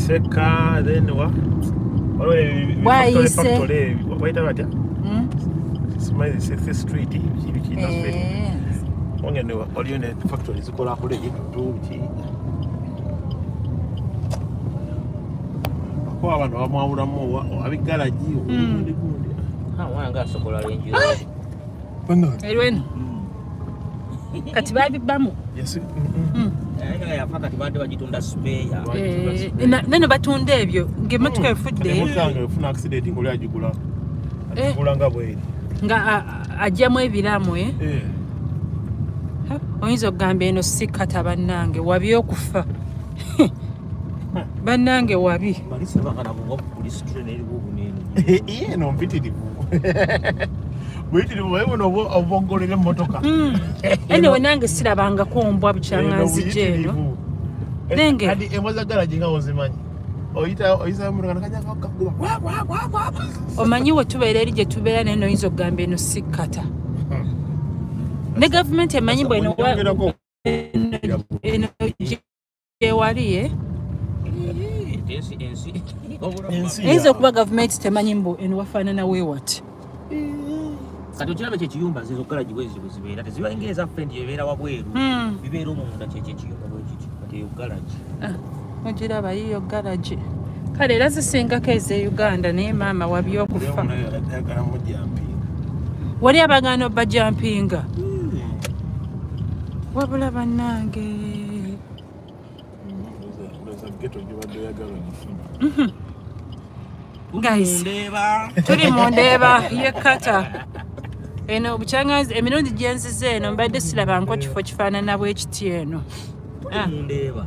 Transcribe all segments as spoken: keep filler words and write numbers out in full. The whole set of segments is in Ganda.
Seka, then what? Why is it? Wait a minute. Smile is the street. Only know all your factories call up with it. Kwa wana wamaura mo abigala jiyo. Ha wanga sokola renji. Bano. Elwenu. Kati babi bamu. Yes. Mm. Eh ya fakati bade bagitunda spare. Eh nene batunda ebyo ngemotoka efudde. Musanga efuna accident ngoli ajigula. Ajigula ngabwe. Nga ajjamu ebiramu eh. Eh. Ha oyinza okugamba eno si kata bannange wabi okufa. Bannange wabi. Malisa bakana ku police train eri bubunene. Eh no mpitirivu. Mpitirivu wewe no obongolele motoka. Ene wenange sirabanga ko mbwa buchanganzi jeno. Nenge hadi emwaza garage nga ozimanyi. Oyita oyisa mu ngana kanya kakuba. Wa wa wa wa. Omanyi wo tubeera eri je tubeera neno oyinza okugamba eno si kata. Ne government emanyi bweno wa eno je waliye. Ensi ensi. Enzo kuba government temanyi mbo eno wafaanana we what. Kati okiraba kye kiyumba zizo kala jiwezi buzibeera teziba ngeza friend yebeera wabweru. Bibeera omunda kye kye kiyumba bwe kiti kati yo garage. Ah, okiraba yiyo garage. Kale era zisingako eze Uganda naye maama wabi okufa. Wali abagano bajampinga. Wabula bannange. Guys, tuli mundeba ye kata. Eno buchangazi emirundi gyenzize eno mbadde siraba nko kifo kifaanana bwe kiti eno. Mundeba.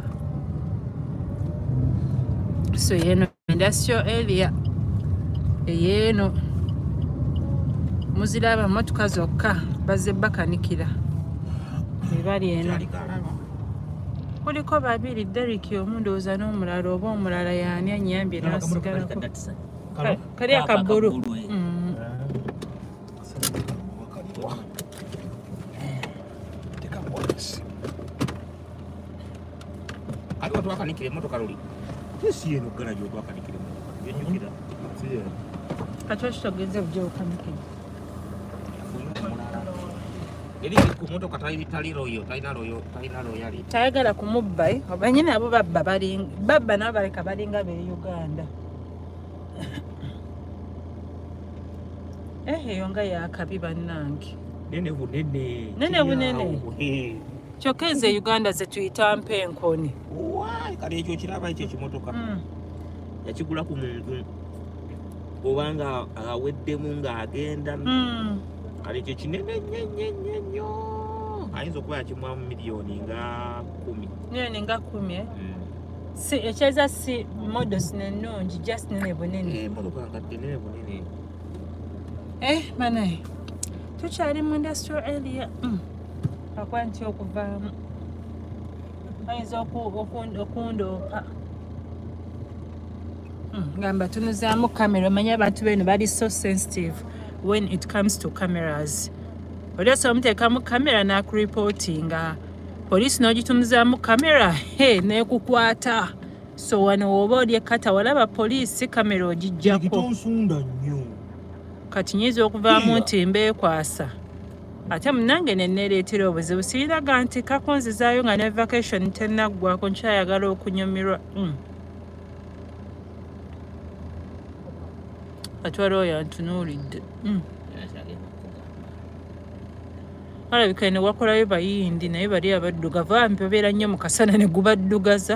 So yeno industrial area. Eyeno. Muziraba motoka zokka bazze bakanikira. Ebali eno. Kuliko babiri Derek omundooza n'omulala oba omulala yaani anyambye n'asigalako. Kali akabbulu. Kali watu wakanikire motoka luli. Tesi eno garage watu wakanikire motoka. Yenyukira. Siye. Kati wakitogeze bujja okanikire. Eri ku motoka tayiri taliro yo, tayinalo yo, tayinalo yali. Tayagala kumubbai, abanyine abo babba bali babba n'abaleka balinga be Uganda. Eh yonga yakabi bannange. Nene bunene. Nene bunene. Kyokeze Uganda ze tuyita mpenkoni. Wai kale ekyo kiraba ekyo kimotoka. Yakigula ku muntu. Obanga aweddemu nga agenda. Kale ekyo kinene nnyo. Ayinza okuba yakimwamu miliyoni nga kumi. Miliyoni nga kumi eh? Si ekyeza si models nennungi just nene bunene. Eh motoka nkadde nene bunene. Eh manaye. Tukyali mu industrial area. Akwa nti okuvaamu. Ayinza okundoopa. Ngamba tunuzaamu camera manya abantu beno bali so sensitive when it comes to cameras. Olese omuteekamu camera n'akureportinga. Police n'ogitunuzaamu camera he neekukwata. So wano woba oli ekkata walaba police camera ogijjako. Kitonsunda nnyo. Kati nyiza okuvaamu nti mbeekwasa. Ate munange nenneereetera obuzibu siriraga nti kakonzizaayo nga ne vacation tennaggwako nkyayagala okunyumirwa. Atwala oyo antunuulidde. Alabika eno wakolayo bayindi naye bali abaddugavu ampi obeera nnyo mu kasana ne gubaddugaza.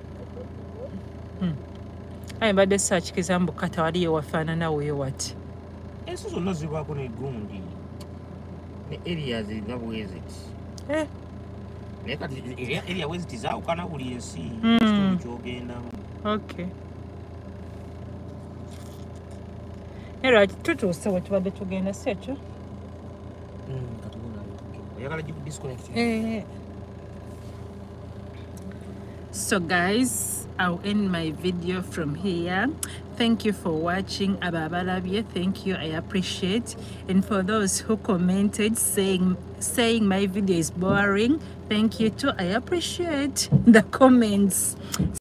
Aye mbadde saakikiza mbu kata waliyo wafaanana weewati. Ensi zonna zibaako n'eggundi. Ne areas nga bweziti. Eh. Naye kati area weziti zaawukana buli ensi. Kitundu ky'ogendamu. Okay. Era tutuuse we tubadde tugenda si ekyo? So guys, I'll end my video from here. Thank you for watching. Ababalabye, thank you, I appreciate. And for those who commented saying saying my video is boring, thank you too, I appreciate the comments.